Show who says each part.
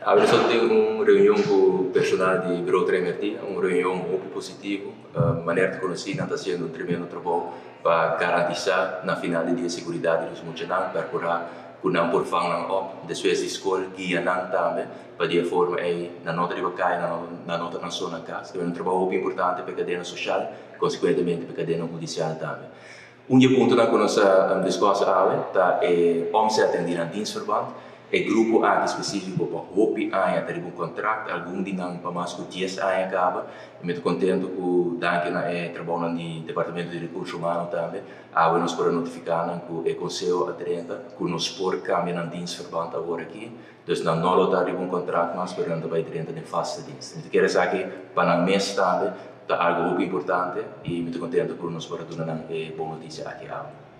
Speaker 1: Agora só tem uma reunião com o personal de Bureau Tremertia, uma reunião muito positiva, maneira de conhecer, está sendo um tremendo trabalho para garantir na final de dia a segurança dos muçulmanos, para curar que não por fang op, depois de escola que não também, para de forma aí na nota de bacai, na nota nação na casa. É um trabalho muito importante para a cadeia social, consequentemente para a cadeia judicial também. Ponto na nossa discussão é omzet en dienstverband. É grupo A específico para hopi a ter um contrato, algum dia não para mais que 10 anos acaba. Eu estou contente com danke na trabalho no departamento de recursos humanos também. Nós para notificar que o conselho aderente que nós por caminho na dienstverband agora aqui. Então não está um contrato mas para não vai aderente de fasta dienst. Eu quero dizer que para o mês também é algo muito importante e estou contente com nós para dar uma boa notícia aqui.